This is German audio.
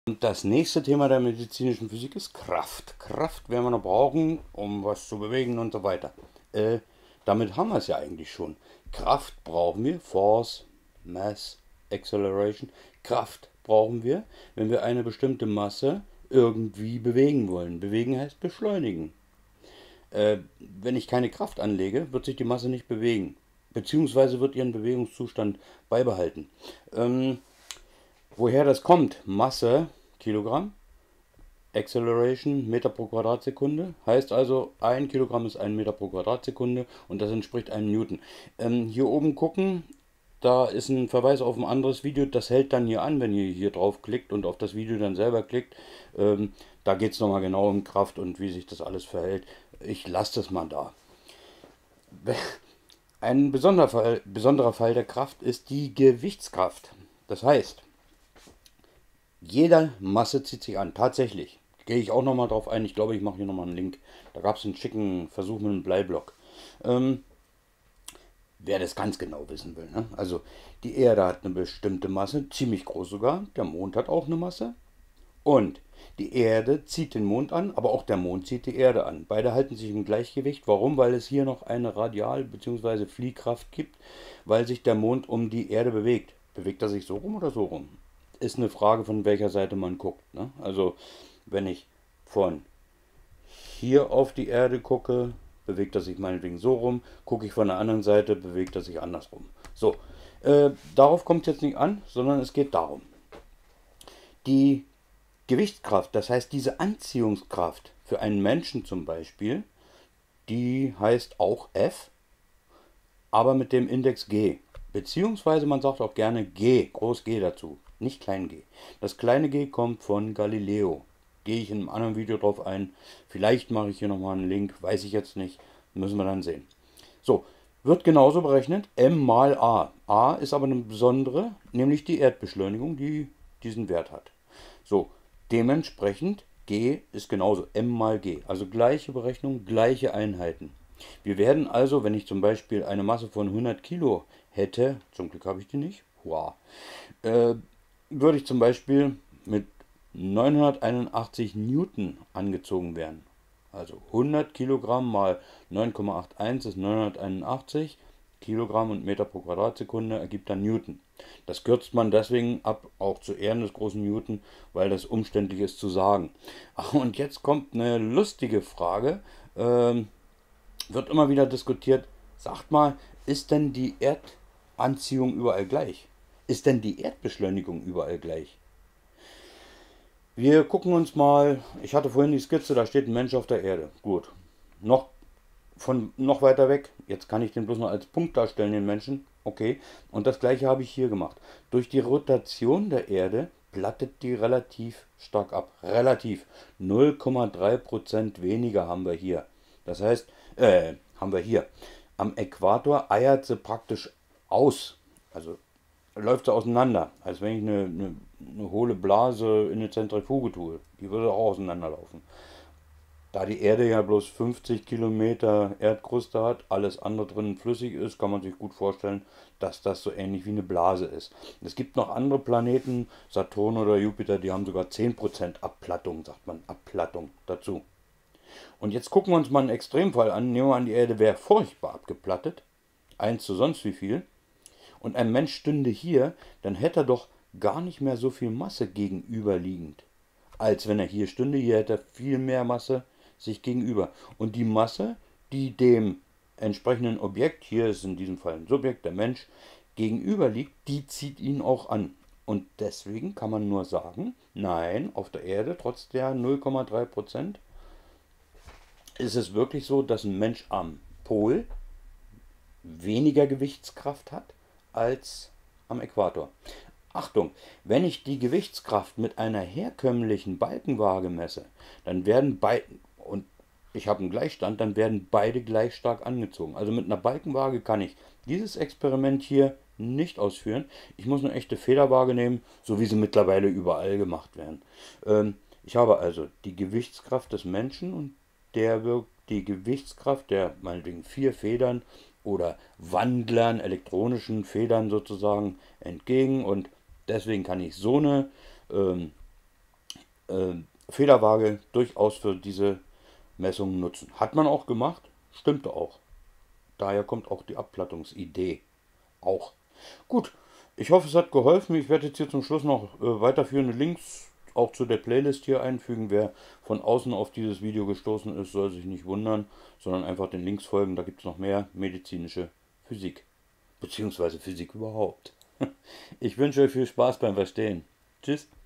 Und das nächste Thema der medizinischen Physik ist Kraft. Kraft werden wir noch brauchen, um was zu bewegen und so weiter. Äh, Damit haben wir es ja eigentlich schon. Kraft brauchen wir, Force, Mass, Acceleration. Kraft brauchen wir, wenn wir eine bestimmte Masse irgendwie bewegen wollen. Bewegen heißt beschleunigen. Wenn ich keine Kraft anlege, wird sich die Masse nicht bewegen. Beziehungsweise wird ihren Bewegungszustand beibehalten. Ähm, Woher das kommt? Masse, Kilogramm, Acceleration, Meter pro Quadratsekunde. Heißt also, ein Kilogramm ist ein Meter pro Quadratsekunde und das entspricht einem Newton. Hier oben gucken, da ist ein Verweis auf ein anderes Video, das hält dann hier an, wenn ihr hier drauf klickt und auf das Video dann selber klickt. Da geht es nochmal genau um Kraft und wie sich das alles verhält. Ich lasse das mal da. Ein besonderer Fall der Kraft ist die Gewichtskraft. Das heißt, jede Masse zieht sich an. Tatsächlich. Gehe ich auch nochmal drauf ein. Ich glaube, ich mache hier nochmal einen Link. Da gab es einen schicken Versuch mit einem Bleiblock. Ähm, Wer das ganz genau wissen will. Ne? Also die Erde hat eine bestimmte Masse, ziemlich groß sogar. Der Mond hat auch eine Masse. Und die Erde zieht den Mond an, aber auch der Mond zieht die Erde an. Beide halten sich im Gleichgewicht. Warum? Weil es hier noch eine Radial- bzw. Fliehkraft gibt, weil sich der Mond um die Erde bewegt. Bewegt er sich so rum oder so rum? Ist eine Frage, von welcher Seite man guckt. Ne? Also, wenn ich von hier auf die Erde gucke, bewegt er sich meinetwegen so rum. Gucke ich von der anderen Seite, bewegt er sich andersrum. So, darauf kommt es jetzt nicht an, sondern es geht darum. Die Gewichtskraft, das heißt diese Anziehungskraft für einen Menschen zum Beispiel, die heißt auch F, aber mit dem Index G. Beziehungsweise man sagt auch gerne G, groß G dazu, nicht klein g. Das kleine g kommt von Galileo. Gehe ich in einem anderen Video drauf ein. Vielleicht mache ich hier nochmal einen Link, weiß ich jetzt nicht. Müssen wir dann sehen. So, wird genauso berechnet, m mal a. A ist aber eine besondere, nämlich die Erdbeschleunigung, die diesen Wert hat. So, dementsprechend g ist genauso m mal g. Also gleiche Berechnung, gleiche Einheiten. Wir werden also, wenn ich zum Beispiel eine Masse von 100 Kilo hätte, zum Glück habe ich die nicht, wow, äh, würde ich zum Beispiel mit 981 Newton angezogen werden. Also 100 Kilogramm mal 9,81 ist 981 Kilogramm und Meter pro Quadratsekunde ergibt dann Newton. Das kürzt man deswegen ab, auch zu Ehren des großen Newton, weil das umständlich ist zu sagen. Und jetzt kommt eine lustige Frage. Wird immer wieder diskutiert, sagt mal, ist denn die Erdanziehung überall gleich? Ist denn die Erdbeschleunigung überall gleich? Wir gucken uns mal, ich hatte vorhin die Skizze, da steht ein Mensch auf der Erde. Gut. Noch noch weiter weg. Jetzt kann ich den bloß noch als Punkt darstellen, den Menschen. Okay. Und das gleiche habe ich hier gemacht. Durch die Rotation der Erde plattet die relativ stark ab. Relativ. 0,3% weniger haben wir hier. Das heißt, haben wir hier. Am Äquator eiert sie praktisch aus. Also läuft sie auseinander. Als wenn ich eine hohle Blase in eine Zentrifuge tue. Die würde auch auseinanderlaufen. Da die Erde ja bloß 50 Kilometer Erdkruste hat, alles andere drin flüssig ist, kann man sich gut vorstellen, dass das so ähnlich wie eine Blase ist. Es gibt noch andere Planeten, Saturn oder Jupiter, die haben sogar 10% Abplattung, sagt man, Abplattung dazu. Und jetzt gucken wir uns mal einen Extremfall an. Nehmen wir an, die Erde wäre furchtbar abgeplattet, 1 zu sonst wie viel, und ein Mensch stünde hier, dann hätte er doch gar nicht mehr so viel Masse gegenüberliegend, als wenn er hier stünde. Hier hätte er viel mehr Masse sich gegenüber. Und die Masse, die dem entsprechenden Objekt, hier ist in diesem Fall ein Subjekt, der Mensch, gegenüber liegt, die zieht ihn auch an. Und deswegen kann man nur sagen, nein, auf der Erde, trotz der 0,3%, ist es wirklich so, dass ein Mensch am Pol weniger Gewichtskraft hat als am Äquator. Achtung, wenn ich die Gewichtskraft mit einer herkömmlichen Balkenwaage messe, dann werden beide, und ich habe einen Gleichstand, dann werden beide gleich stark angezogen. Also mit einer Balkenwaage kann ich dieses Experiment hier nicht ausführen. Ich muss eine echte Federwaage nehmen, so wie sie mittlerweile überall gemacht werden. Ich habe also die Gewichtskraft des Menschen und der wirkt die Gewichtskraft der meinetwegen 4 Federn oder Wandlern, elektronischen Federn sozusagen entgegen, und deswegen kann ich so eine Federwaage durchaus für diese Messungen nutzen. Hat man auch gemacht, stimmte auch. Daher kommt auch die Abplattungsidee. Auch. Gut, ich hoffe, es hat geholfen. Ich werde jetzt hier zum Schluss noch weiterführende Links auch zu der Playlist hier einfügen. Wer von außen auf dieses Video gestoßen ist, soll sich nicht wundern, sondern einfach den Links folgen. Da gibt es noch mehr medizinische Physik. Beziehungsweise Physik überhaupt. Ich wünsche euch viel Spaß beim Verstehen. Tschüss.